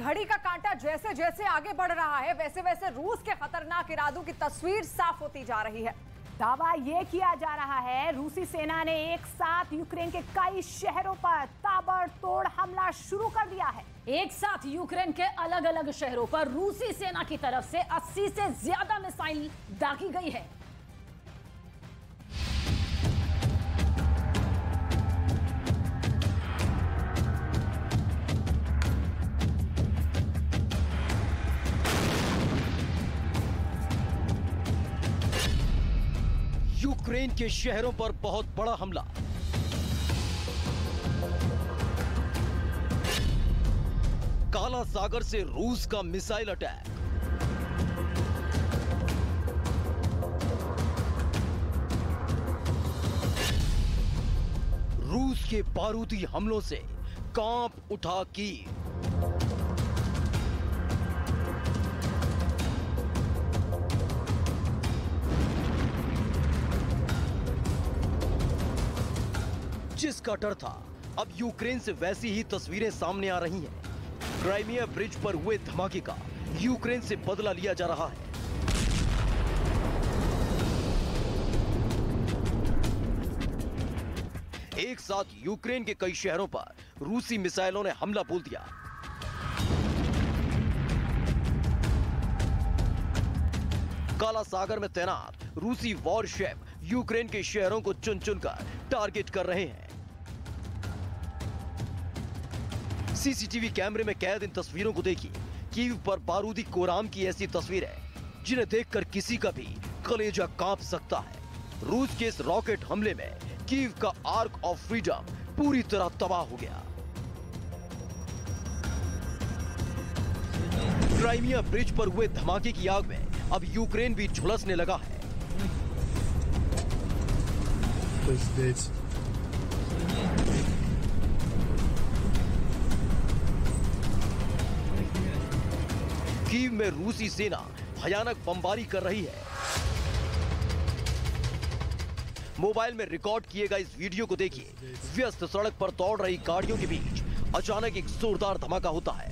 घड़ी का कांटा जैसे जैसे आगे बढ़ रहा है वैसे वैसे रूस के खतरनाक इरादों की तस्वीर साफ होती जा रही है। दावा यह किया जा रहा है रूसी सेना ने एक साथ यूक्रेन के कई शहरों पर ताबड़तोड़ हमला शुरू कर दिया है। एक साथ यूक्रेन के अलग अलग शहरों पर रूसी सेना की तरफ से 80 से ज्यादा मिसाइल दागी गई है। यूक्रेन के शहरों पर बहुत बड़ा हमला। काला सागर से रूस का मिसाइल अटैक। रूस के बारूदी हमलों से कांप उठा कीव। जिसका डर था अब यूक्रेन से वैसी ही तस्वीरें सामने आ रही हैं। क्राइमिया ब्रिज पर हुए धमाके का यूक्रेन से बदला लिया जा रहा है। एक साथ यूक्रेन के कई शहरों पर रूसी मिसाइलों ने हमला बोल दिया। काला सागर में तैनात रूसी वॉरशेप यूक्रेन के शहरों को चुन चुनकर टारगेट कर रहे हैं। सीसीटीवी कैमरे में कैद इन तस्वीरों को देखिए। कीव पर बारूदी कोराम की ऐसी तस्वीरें जिन्हें देखकर किसी का भी कलेजा कांप सकता है। रूस के इस रॉकेट हमले में कीव का आर्क ऑफ फ्रीडम पूरी तरह तबाह हो गया। क्राइमिया ब्रिज पर हुए धमाके की आग में अब यूक्रेन भी झुलसने लगा है। कीव में रूसी सेना भयानक बमबारी कर रही है। मोबाइल में रिकॉर्ड किए गए इस वीडियो को देखिए। व्यस्त सड़क पर दौड़ रही गाड़ियों के बीच अचानक एक जोरदार धमाका होता है।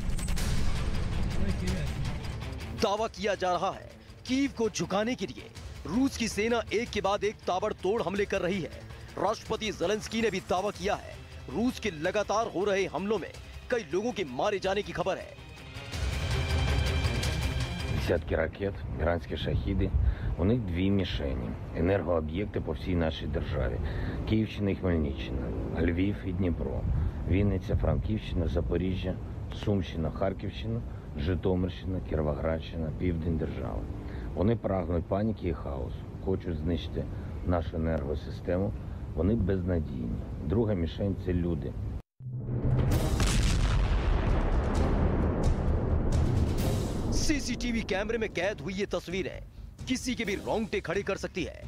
दावा किया जा रहा है कीव को झुकाने के लिए रूस की सेना एक के बाद एक ताबड़तोड़ हमले कर रही है। राष्ट्रपति ज़ेलेंस्की ने भी दावा किया है। रूस के लगातार हो रहे हमलों में कई लोगों के मारे जाने की खबर है। Десятки ракет, іранські шахіди. У них дві мішені – енергооб'єкти по всій нашій державі. Київщина і Хмельниччина, Львів і Дніпро, Вінниця, Франківщина, Запоріжжя, Сумщина, Харківщина, Житомирщина, Кіровоградщина, південь держави. Вони прагнуть паніки і хаосу, хочуть знищити нашу енергосистему. Вони безнадійні. Друга мішень – це люди. सीसीटीवी कैमरे में कैद हुई ये तस्वीरें किसी के भी रोंगटे खड़े कर सकती है।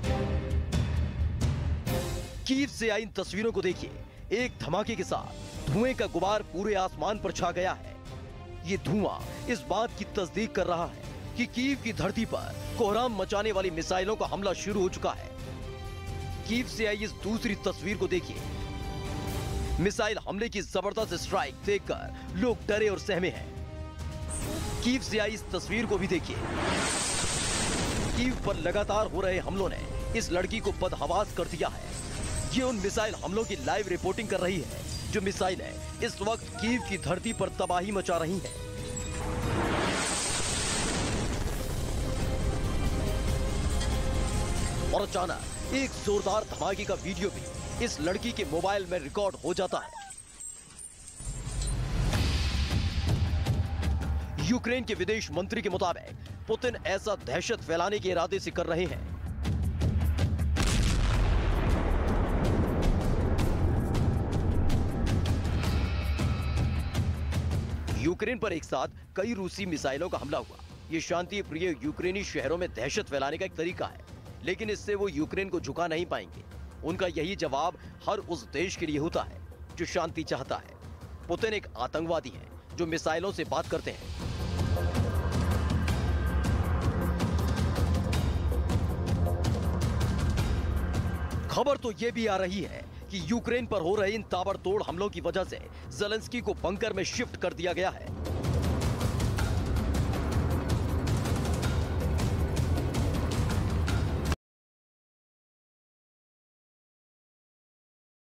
कीव से आई इन तस्वीरों को देखिए। एक धमाके के साथ धुएं का गुबार पूरे आसमान पर छा गया है। ये धुआं इस बात की तस्दीक कर रहा है कि कीव की धरती पर कोहराम मचाने वाली मिसाइलों का हमला शुरू हो चुका है। कीव से आई इस दूसरी तस्वीर को देखिए। मिसाइल हमले की जबरदस्त स्ट्राइक देखकर लोग डरे और सहमे हैं। कीव से आई इस तस्वीर को भी देखिए। कीव पर लगातार हो रहे हमलों ने इस लड़की को बदहवास कर दिया है। ये उन मिसाइल हमलों की लाइव रिपोर्टिंग कर रही है जो मिसाइलें इस वक्त कीव की धरती पर तबाही मचा रही हैं। और अचानक एक जोरदार धमाके का वीडियो भी इस लड़की के मोबाइल में रिकॉर्ड हो जाता है। यूक्रेन के विदेश मंत्री के मुताबिक पुतिन ऐसा दहशत फैलाने के इरादे से कर रहे हैं। यूक्रेन पर एक साथ कई रूसी मिसाइलों का हमला हुआ। ये शांति प्रिय यूक्रेनी शहरों में दहशत फैलाने का एक तरीका है, लेकिन इससे वो यूक्रेन को झुका नहीं पाएंगे। उनका यही जवाब हर उस देश के लिए होता है जो शांति चाहता है। पुतिन एक आतंकवादी है जो मिसाइलों से बात करते हैं। खबर तो यह भी आ रही है कि यूक्रेन पर हो रहे इन ताबड़तोड़ हमलों की वजह से ज़ेलेंस्की को बंकर में शिफ्ट कर दिया गया है।